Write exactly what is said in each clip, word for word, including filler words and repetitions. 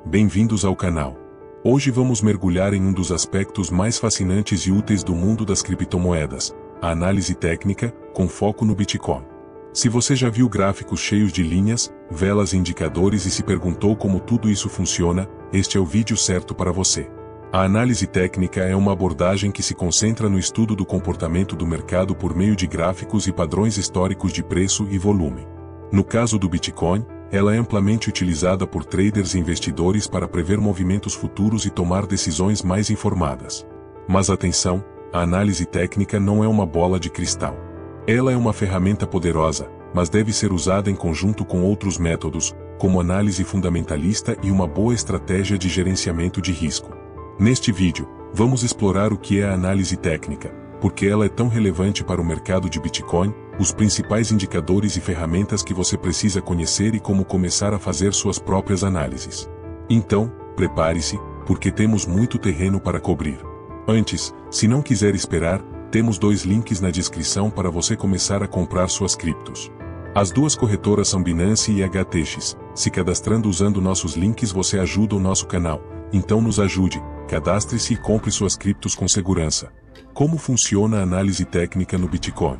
bem-vindos ao canal. Hoje vamos mergulhar em um dos aspectos mais fascinantes e úteis do mundo das criptomoedas, a análise técnica, com foco no Bitcoin. Se você já viu gráficos cheios de linhas, velas e indicadores e se perguntou como tudo isso funciona, este é o vídeo certo para você. A análise técnica é uma abordagem que se concentra no estudo do comportamento do mercado por meio de gráficos e padrões históricos de preço e volume. No caso do Bitcoin, ela é amplamente utilizada por traders e investidores para prever movimentos futuros e tomar decisões mais informadas. Mas atenção, a análise técnica não é uma bola de cristal. Ela é uma ferramenta poderosa, mas deve ser usada em conjunto com outros métodos, como análise fundamentalista e uma boa estratégia de gerenciamento de risco. Neste vídeo, vamos explorar o que é a análise técnica, porque ela é tão relevante para o mercado de Bitcoin, os principais indicadores e ferramentas que você precisa conhecer e como começar a fazer suas próprias análises. Então, prepare-se, porque temos muito terreno para cobrir. Antes, se não quiser esperar, temos dois links na descrição para você começar a comprar suas criptos. As duas corretoras são Binance e H T X. Se cadastrando usando nossos links você ajuda o nosso canal, então nos ajude, cadastre-se e compre suas criptos com segurança. Como funciona a análise técnica no Bitcoin?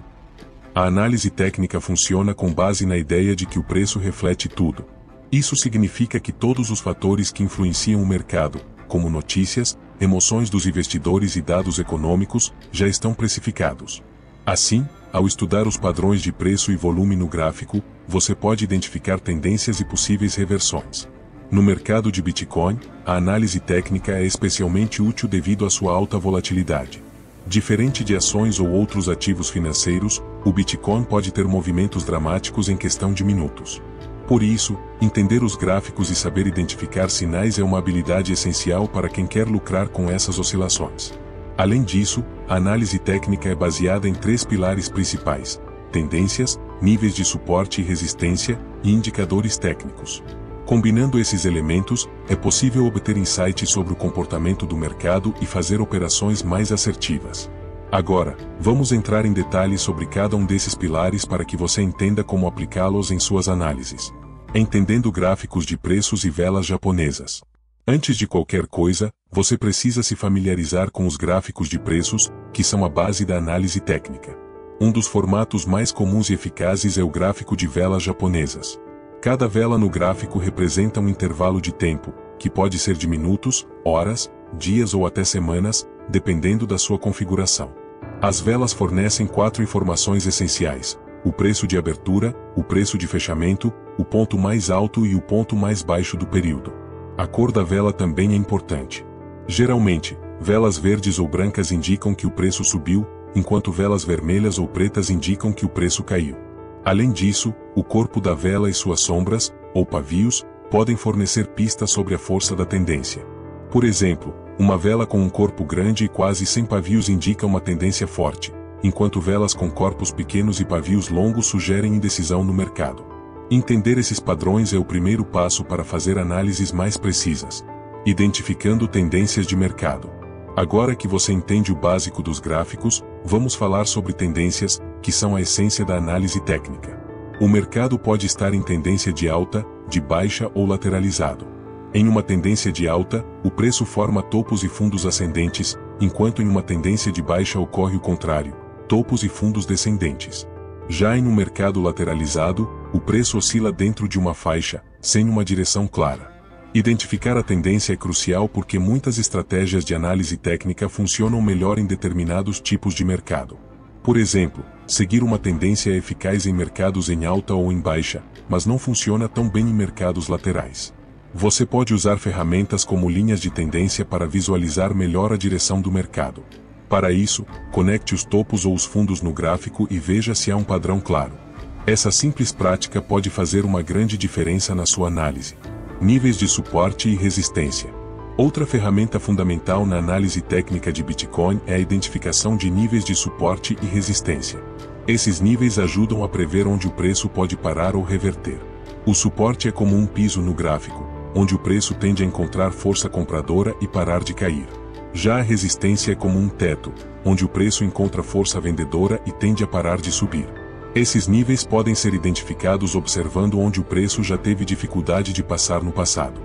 A análise técnica funciona com base na ideia de que o preço reflete tudo. Isso significa que todos os fatores que influenciam o mercado, como notícias, emoções dos investidores e dados econômicos, já estão precificados. Assim, ao estudar os padrões de preço e volume no gráfico, você pode identificar tendências e possíveis reversões. No mercado de Bitcoin, a análise técnica é especialmente útil devido à sua alta volatilidade. Diferente de ações ou outros ativos financeiros, o Bitcoin pode ter movimentos dramáticos em questão de minutos. Por isso, entender os gráficos e saber identificar sinais é uma habilidade essencial para quem quer lucrar com essas oscilações. Além disso, a análise técnica é baseada em três pilares principais: tendências, níveis de suporte e resistência, e indicadores técnicos. Combinando esses elementos, é possível obter insights sobre o comportamento do mercado e fazer operações mais assertivas. Agora, vamos entrar em detalhes sobre cada um desses pilares para que você entenda como aplicá-los em suas análises. Entendendo gráficos de preços e velas japonesas. Antes de qualquer coisa, você precisa se familiarizar com os gráficos de preços, que são a base da análise técnica. Um dos formatos mais comuns e eficazes é o gráfico de velas japonesas. Cada vela no gráfico representa um intervalo de tempo, que pode ser de minutos, horas, dias ou até semanas, dependendo da sua configuração. As velas fornecem quatro informações essenciais: o preço de abertura, o preço de fechamento, o ponto mais alto e o ponto mais baixo do período. A cor da vela também é importante. Geralmente, velas verdes ou brancas indicam que o preço subiu, enquanto velas vermelhas ou pretas indicam que o preço caiu. Além disso, o corpo da vela e suas sombras, ou pavios, podem fornecer pistas sobre a força da tendência. Por exemplo, uma vela com um corpo grande e quase sem pavios indica uma tendência forte, enquanto velas com corpos pequenos e pavios longos sugerem indecisão no mercado. Entender esses padrões é o primeiro passo para fazer análises mais precisas, identificando tendências de mercado. Agora que você entende o básico dos gráficos, vamos falar sobre tendências, que são a essência da análise técnica. O mercado pode estar em tendência de alta, de baixa ou lateralizado. Em uma tendência de alta, o preço forma topos e fundos ascendentes, enquanto em uma tendência de baixa ocorre o contrário, topos e fundos descendentes. Já em um mercado lateralizado, o preço oscila dentro de uma faixa, sem uma direção clara. Identificar a tendência é crucial porque muitas estratégias de análise técnica funcionam melhor em determinados tipos de mercado. Por exemplo, seguir uma tendência é eficaz em mercados em alta ou em baixa, mas não funciona tão bem em mercados laterais. Você pode usar ferramentas como linhas de tendência para visualizar melhor a direção do mercado. Para isso, conecte os topos ou os fundos no gráfico e veja se há um padrão claro. Essa simples prática pode fazer uma grande diferença na sua análise. Níveis de suporte e resistência. Outra ferramenta fundamental na análise técnica de Bitcoin é a identificação de níveis de suporte e resistência. Esses níveis ajudam a prever onde o preço pode parar ou reverter. O suporte é como um piso no gráfico, onde o preço tende a encontrar força compradora e parar de cair. Já a resistência é como um teto, onde o preço encontra força vendedora e tende a parar de subir. Esses níveis podem ser identificados observando onde o preço já teve dificuldade de passar no passado.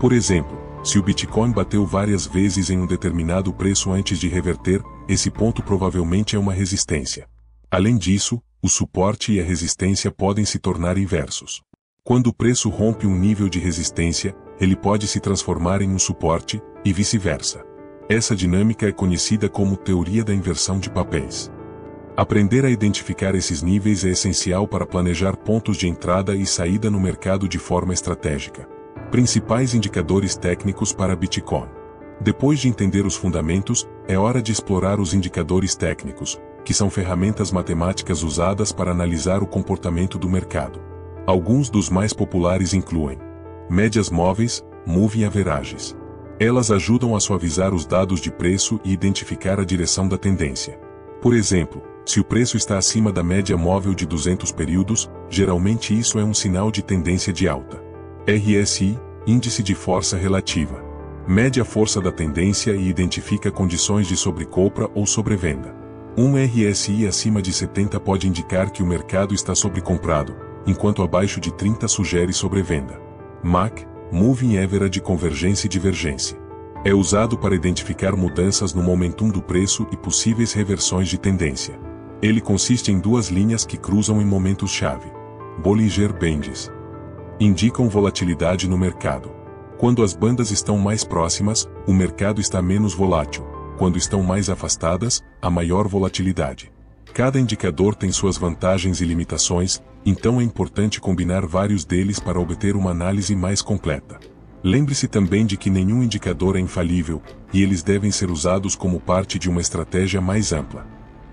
Por exemplo, se o Bitcoin bateu várias vezes em um determinado preço antes de reverter, esse ponto provavelmente é uma resistência. Além disso, o suporte e a resistência podem se tornar inversos. Quando o preço rompe um nível de resistência, ele pode se transformar em um suporte, e vice-versa. Essa dinâmica é conhecida como teoria da inversão de papéis. Aprender a identificar esses níveis é essencial para planejar pontos de entrada e saída no mercado de forma estratégica. Principais indicadores técnicos para Bitcoin. Depois de entender os fundamentos, é hora de explorar os indicadores técnicos, que são ferramentas matemáticas usadas para analisar o comportamento do mercado. Alguns dos mais populares incluem médias móveis, moving averages. Elas ajudam a suavizar os dados de preço e identificar a direção da tendência. Por exemplo, se o preço está acima da média móvel de duzentos períodos, geralmente isso é um sinal de tendência de alta. R S I, Índice de Força Relativa. Mede a força da tendência e identifica condições de sobrecompra ou sobrevenda. Um R S I acima de setenta pode indicar que o mercado está sobrecomprado, enquanto abaixo de trinta sugere sobrevenda. M A C, Moving Average de Convergência e Divergência. É usado para identificar mudanças no momentum do preço e possíveis reversões de tendência. Ele consiste em duas linhas que cruzam em momentos-chave. Bollinger Bands. Indicam volatilidade no mercado. Quando as bandas estão mais próximas, o mercado está menos volátil. Quando estão mais afastadas, há maior volatilidade. Cada indicador tem suas vantagens e limitações, então é importante combinar vários deles para obter uma análise mais completa. Lembre-se também de que nenhum indicador é infalível, e eles devem ser usados como parte de uma estratégia mais ampla.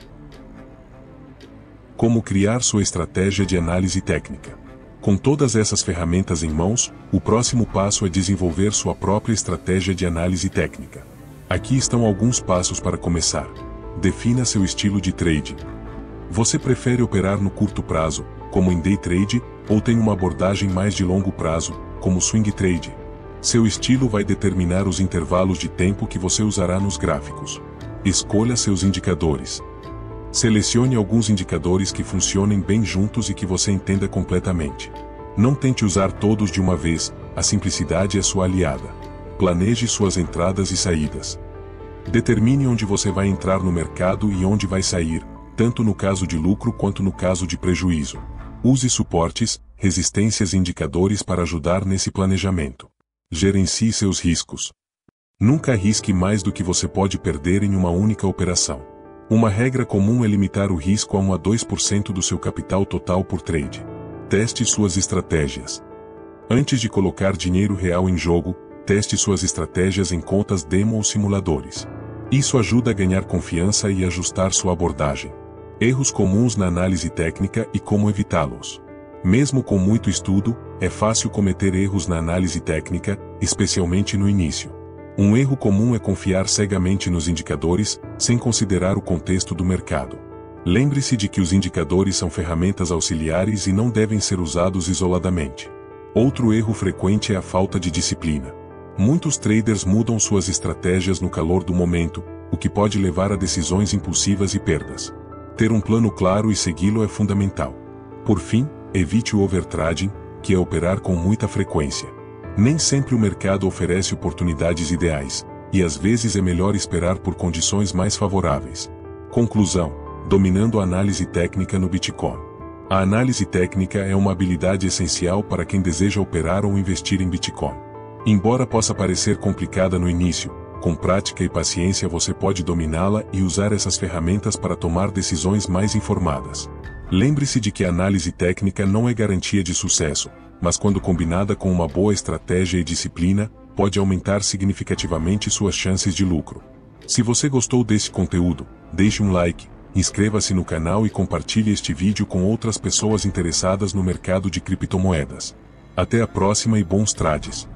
Como criar sua estratégia de análise técnica? Com todas essas ferramentas em mãos, o próximo passo é desenvolver sua própria estratégia de análise técnica. Aqui estão alguns passos para começar. Defina seu estilo de trading. Você prefere operar no curto prazo, como em day trade, ou tem uma abordagem mais de longo prazo, como swing trade? Seu estilo vai determinar os intervalos de tempo que você usará nos gráficos. Escolha seus indicadores. Selecione alguns indicadores que funcionem bem juntos e que você entenda completamente. Não tente usar todos de uma vez, a simplicidade é sua aliada. Planeje suas entradas e saídas. Determine onde você vai entrar no mercado e onde vai sair, tanto no caso de lucro quanto no caso de prejuízo. Use suportes, resistências e indicadores para ajudar nesse planejamento. Gerencie seus riscos. Nunca arrisque mais do que você pode perder em uma única operação. Uma regra comum é limitar o risco a um a dois por cento do seu capital total por trade. Teste suas estratégias. Antes de colocar dinheiro real em jogo, teste suas estratégias em contas demo ou simuladores. Isso ajuda a ganhar confiança e ajustar sua abordagem. Erros comuns na análise técnica e como evitá-los. Mesmo com muito estudo, é fácil cometer erros na análise técnica, especialmente no início. Um erro comum é confiar cegamente nos indicadores, sem considerar o contexto do mercado. Lembre-se de que os indicadores são ferramentas auxiliares e não devem ser usados isoladamente. Outro erro frequente é a falta de disciplina. Muitos traders mudam suas estratégias no calor do momento, o que pode levar a decisões impulsivas e perdas. Ter um plano claro e segui-lo é fundamental. Por fim, evite o overtrading, que é operar com muita frequência. Nem sempre o mercado oferece oportunidades ideais, e às vezes é melhor esperar por condições mais favoráveis. Conclusão: dominando a análise técnica no Bitcoin. A análise técnica é uma habilidade essencial para quem deseja operar ou investir em Bitcoin. Embora possa parecer complicada no início, com prática e paciência você pode dominá-la e usar essas ferramentas para tomar decisões mais informadas. Lembre-se de que a análise técnica não é garantia de sucesso, mas quando combinada com uma boa estratégia e disciplina, pode aumentar significativamente suas chances de lucro. Se você gostou desse conteúdo, deixe um like, inscreva-se no canal e compartilhe este vídeo com outras pessoas interessadas no mercado de criptomoedas. Até a próxima e bons trades!